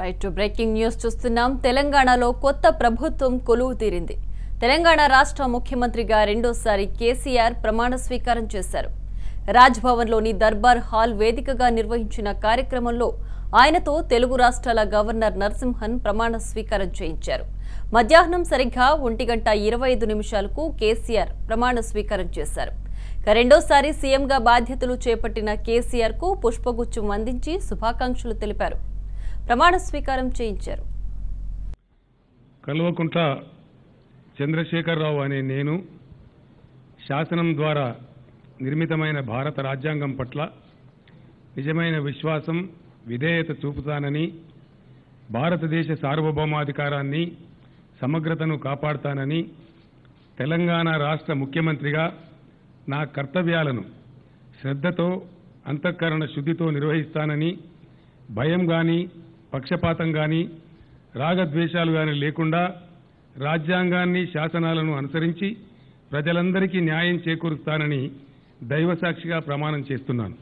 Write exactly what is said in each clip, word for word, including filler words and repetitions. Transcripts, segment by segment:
Right breaking news చూస్తున్నాం. తెలంగాణలో కొత్త ప్రభుత్వం కొలువు తీరింది. తెలంగాణ రాష్ట్ర ముఖ్యమంత్రిగా రెండోసారి కేసీఆర్ ప్రమాణ స్వీకారం చేశారు. రాజ్ భవన్లోని దర్బార్ హాల్ వేదికగా నిర్వహించిన కార్యక్రమంలో ఆయనతో తెలుగు రాష్ట్రాల గవర్నర్ నరసింహన్ ప్రమాణ స్వీకారం చేయించారు. మధ్యాహ్నం సరిగ్గా ఒంటి గంట ఇరవై ఐదు నిమిషాలకు కేసీఆర్ ప్రమాణ స్వీకారం చేశారు. రెండోసారి సీఎంగా బాధ్యతలు చేపట్టిన కేసీఆర్ కు పుష్పగుచ్చం అందించి శుభాకాంక్షలు తెలిపారు. ప్రమాణ స్వీకారం చేయించారు. కల్వకుంట్ల చంద్రశేఖరరావు అనే నేను శాసనం ద్వారా నిర్మితమైన భారత రాజ్యాంగం పట్ల నిజమైన విశ్వాసం, విధేయత చూపుతానని, భారతదేశ సార్వభౌమాధికారాన్ని, సమగ్రతను కాపాడుతానని, తెలంగాణ రాష్ట్ర ముఖ్యమంత్రిగా నా కర్తవ్యాలను శ్రద్ధతో, అంతఃకరణ శుద్ధితో నిర్వహిస్తానని, భయం గాని, పక్షపాతం గాని, రాగద్వేషాలు గాని లేకుండా రాజ్యాంగాన్ని, శాసనాలను అనుసరించి ప్రజలందరికీ న్యాయం చేకూరుస్తానని దైవసాక్షిగా ప్రమాణం చేస్తున్నాను.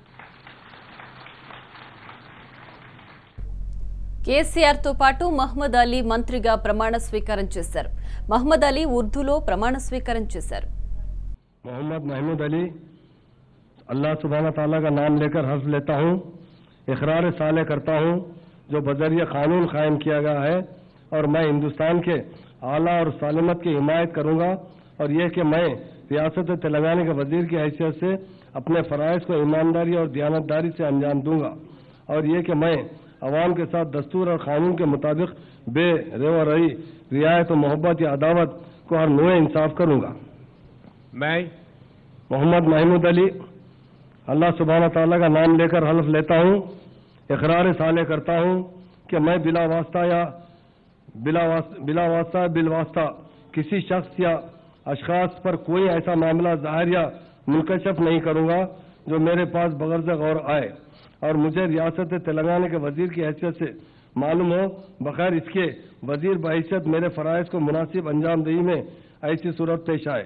కేసీఆర్ తో పాటు మహమ్మద్ అలీ మంత్రిగా ప్రమాణ స్వీకారం చేశారు. మహమ్మద్ అలీ ఉర్దూలో ప్రమాణ స్వీకారం చేశారు. मोहम्मद महमूद अली अल्लाह सुब्हाना ताला का नाम लेकर हर्फ लेता हूँ, इकरार साले करता हूँ जो बजरिया कानून कायम किया गया है, और मैं हिंदुस्तान के आला और सालमत की हिमायत करूँगा, और यह कि मैं रियासत तेलंगाना के वजीर की हैसियत से अपने फ़राइज़ को ईमानदारी और दयानतदारी से अंजाम दूँगा, और यह कि मैं अवाम के साथ दस्तूर और कानून के मुताबिक बे रेव रही रियायत और मोहब्बत या अदावत को हर नोए इंसाफ करूँगा। मैं मोहम्मद महमूद अली अल्लाह सुब्हाना ताला का नाम लेकर हल्फ लेता हूँ, इकरार साले करता हूँ कि मैं बिला वास्ता या बिला वास्ता बिला वास्ता बिलवास्ता किसी शख्स या अशखास पर कोई ऐसा मामला जाहिर या मुनकशफ नहीं करूँगा जो मेरे पास बगैर गौर आए और मुझे रियासत तेलंगाना के वजीर की हैसियत से मालूम हो, बगैर इसके वजीर बहैसियत मेरे फ़राइज़ को मुनासिब अंजामदही में ऐसी सूरत पेश आए।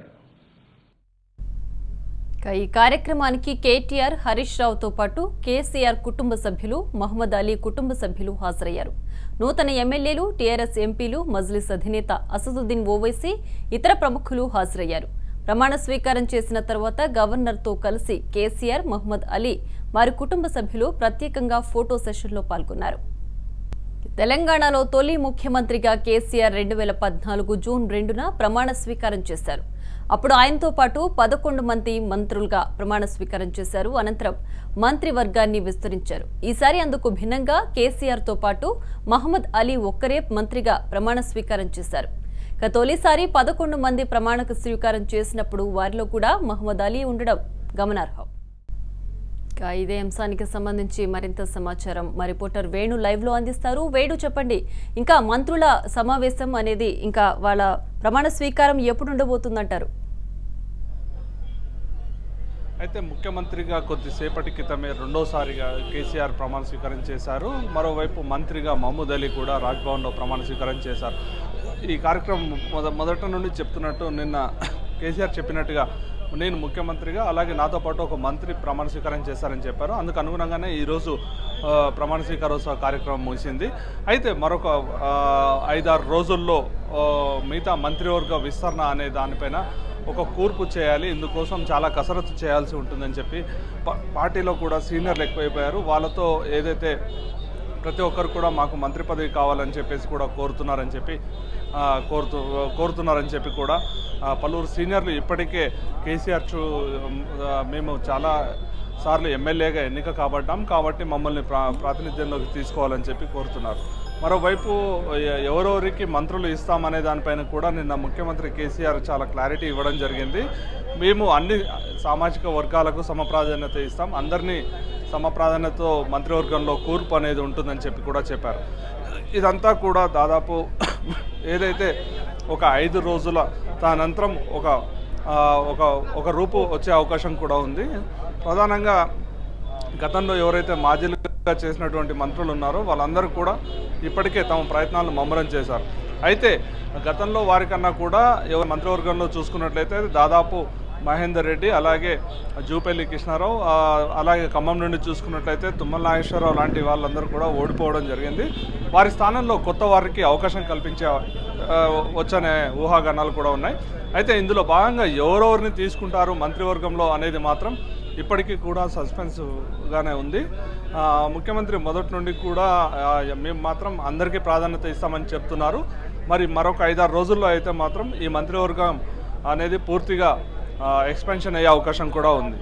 ఈ కార్యక్రమానికి కేటీఆర్, హరీష్ రావుతో పాటు కేసీఆర్ కుటుంబ సభ్యులు, మహమ్మద్ అలీ కుటుంబ సభ్యులు హాజరయ్యారు. నూతన ఎమ్మెల్యేలు, టీఆర్ఎస్ ఎంపీలు, మజ్లిస్ అధినేత అసదుద్దీన్ ఓవైసీ, ఇతర ప్రముఖులు హాజరయ్యారు. ప్రమాణ స్వీకారం చేసిన తర్వాత గవర్నర్తో కలిసి కేసీఆర్, మహమ్మద్ అలీ, వారి కుటుంబ సభ్యులు ప్రత్యేకంగా ఫోటో సెషన్లో పాల్గొన్నారు. తెలంగాణలో తొలి ముఖ్యమంత్రిగా కేసీఆర్ రెండు వేల పద్నాలుగు జూన్ రెండున ప్రమాణ స్వీకారం చేశారు. అప్పుడు ఆయనతో పాటు పదకొండు మంది మంత్రులుగా ప్రమాణ స్వీకారం చేశారు. అనంతరం మంత్రివర్గాన్ని విస్తరించారు. ఈసారి అందుకు భిన్నంగా కేసీఆర్ తో పాటు మహమ్మద్ అలీ ఒక్కరే మంత్రిగా ప్రమాణ స్వీకారం చేశారు. ఇక తొలిసారి పదకొండు మంది ప్రమాణ స్వీకారం చేసినప్పుడు వారిలో కూడా మహమ్మద్ అలీ ఉండడం గమనార్హం. ఇదే అంశానికి సంబంధించి మరింత సమాచారం మా రిపోర్టర్ వేణు లైవ్ లో అందిస్తారు. వేణు, చెప్పండి, ఇంకా మంత్రుల సమావేశం అనేది ఇంకా వాళ్ళ ప్రమాణ స్వీకారం ఎప్పుడు ఉండబోతుందంటారు? అయితే ముఖ్యమంత్రిగా కొద్దిసేపటి క్రితమే రెండోసారిగా కేసీఆర్ ప్రమాణ స్వీకారం చేశారు. మరోవైపు మంత్రిగా మహమ్మద్ అలీ కూడా రాజ్భవన్లో ప్రమాణ స్వీకారం చేశారు. ఈ కార్యక్రమం మొద మొదట నుండి చెప్తున్నట్టు నిన్న కేసీఆర్ చెప్పినట్టుగా నేను ముఖ్యమంత్రిగా, అలాగే నాతో పాటు ఒక మంత్రి ప్రమాణ స్వీకారం చేశారని చెప్పారు. అందుకు అనుగుణంగానే ఈరోజు ప్రమాణ స్వీకారోత్సవ కార్యక్రమం ముగిసింది. అయితే మరొక ఐదారు రోజుల్లో మిగతా మంత్రివర్గ విస్తరణ అనే దానిపైన ఒక కూర్పు చేయాలి. ఇందుకోసం చాలా కసరత్తు చేయాల్సి ఉంటుందని చెప్పి పార్టీలో కూడా సీనియర్లు ఎక్కువైపోయారు. వాళ్ళతో ఏదైతే ప్రతి ఒక్కరు కూడా మాకు మంత్రి పదవి కావాలని చెప్పేసి కూడా కోరుతున్నారని చెప్పి కోరుతూ కోరుతున్నారని చెప్పి కూడా పలువురు సీనియర్లు ఇప్పటికే కేసీఆర్ చూ మేము చాలా సార్లు ఎమ్మెల్యేగా ఎన్నిక కాబడ్డాం కాబట్టి మమ్మల్ని ప్రా ప్రాతినిధ్యంలోకి తీసుకోవాలని చెప్పి కోరుతున్నారు. మరోవైపు ఎవరెవరికి మంత్రులు ఇస్తామనే దానిపైన కూడా నిన్న ముఖ్యమంత్రి కేసీఆర్ చాలా క్లారిటీ ఇవ్వడం జరిగింది. మేము అన్ని సామాజిక వర్గాలకు సమప్రాధాన్యత ఇస్తాం, అందరినీ సమప్రాధాన్యతతో మంత్రివర్గంలో కూర్పు అనేది ఉంటుందని చెప్పి కూడా చెప్పారు. ఇదంతా కూడా దాదాపు ఏదైతే ఒక ఐదు రోజుల తదనంతరం ఒక ఒక ఒక రూపు వచ్చే అవకాశం కూడా ఉంది. ప్రధానంగా గతంలో ఎవరైతే మాజీలుగా చేసినటువంటి మంత్రులు ఉన్నారో వాళ్ళందరూ కూడా ఇప్పటికే తమ ప్రయత్నాలను ముమ్మరం చేశారు. అయితే గతంలో వారికన్నా కూడా ఎవరి మంత్రివర్గంలో చూసుకున్నట్లయితే దాదాపు మహేందర్ రెడ్డి, అలాగే జూపల్లి కృష్ణారావు, అలాగే ఖమ్మం నుండి చూసుకున్నట్లయితే తుమ్మల నాగేశ్వరరావు లాంటి వాళ్ళందరూ కూడా ఓడిపోవడం జరిగింది. వారి స్థానంలో కొత్త వారికి అవకాశం కల్పించే వచ్చనే ఊహాగానాలు కూడా ఉన్నాయి. అయితే ఇందులో భాగంగా ఎవరెవరిని తీసుకుంటారు మంత్రివర్గంలో అనేది మాత్రం ఇప్పటికీ కూడా సస్పెన్స్గానే ఉంది. ముఖ్యమంత్రి మొదటి నుండి కూడా మేము మాత్రం అందరికీ ప్రాధాన్యత ఇస్తామని చెప్తున్నారు. మరి మరొక ఐదారు రోజుల్లో అయితే మాత్రం ఈ మంత్రివర్గం అనేది పూర్తిగా ఎక్స్పెన్షన్ అయ్యే అవకాశం కూడా ఉంది.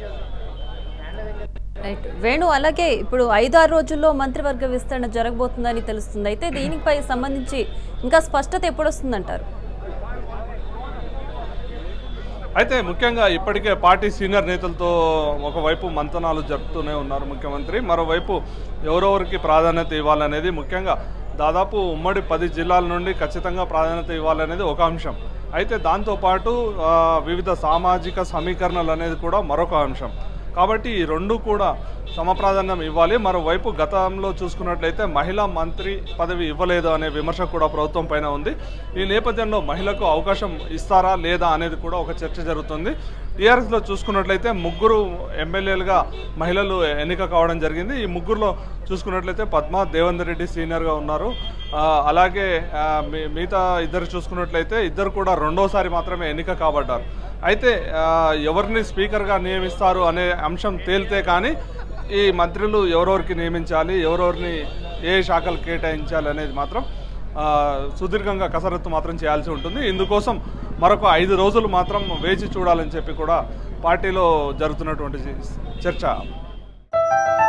రైట్ వేణు, అలాగే ఇప్పుడు ఐదారు రోజుల్లో మంత్రివర్గ విస్తరణ జరగబోతుందని తెలుస్తుంది. అయితే దీనిపై సంబంధించి ఇంకా స్పష్టత ఎప్పుడు వస్తుందంటారు? అయితే ముఖ్యంగా ఇప్పటికే పార్టీ సీనియర్ నేతలతో ఒకవైపు మంతనాలు జరుపుతూనే ఉన్నారు ముఖ్యమంత్రి. మరోవైపు ఎవరెవరికి ప్రాధాన్యత ఇవ్వాలనేది, ముఖ్యంగా దాదాపు ఉమ్మడి పది జిల్లాల నుండి ఖచ్చితంగా ప్రాధాన్యత ఇవ్వాలనేది ఒక అంశం. అయితే దాంతోపాటు వివిధ సామాజిక సమీకరణలు అనేది కూడా మరొక అంశం. కాబట్టి ఈ రెండు కూడా సమప్రాధాన్యం ఇవ్వాలి. మరోవైపు గతంలో చూసుకున్నట్లయితే మహిళా మంత్రి పదవి ఇవ్వలేదు అనే విమర్శ కూడా ప్రభుత్వం పైన ఉంది. ఈ నేపథ్యంలో మహిళకు అవకాశం ఇస్తారా లేదా అనేది కూడా ఒక చర్చ జరుగుతుంది. టీఆర్ఎస్లో చూసుకున్నట్లయితే ముగ్గురు ఎమ్మెల్యేలుగా మహిళలు ఎన్నిక కావడం జరిగింది. ఈ ముగ్గురులో చూసుకున్నట్లయితే పద్మా దేవేందర్ రెడ్డి సీనియర్గా ఉన్నారు. అలాగే మిగతా ఇద్దరు చూసుకున్నట్లయితే ఇద్దరు కూడా రెండోసారి మాత్రమే ఎన్నిక కాబడ్డారు. అయితే ఎవరిని స్పీకర్గా నియమిస్తారు అనే అంశం తేలితే కానీ ఈ మంత్రులు ఎవరెవరికి నియమించాలి, ఎవరెవరిని ఏ శాఖలు కేటాయించాలి అనేది మాత్రం సుదీర్ఘంగా కసరత్తు మాత్రం చేయాల్సి ఉంటుంది. ఇందుకోసం మరొక ఐదు రోజులు మాత్రం వేచి చూడాలని చెప్పి కూడా పార్టీలో జరుగుతున్నటువంటి చర్చ.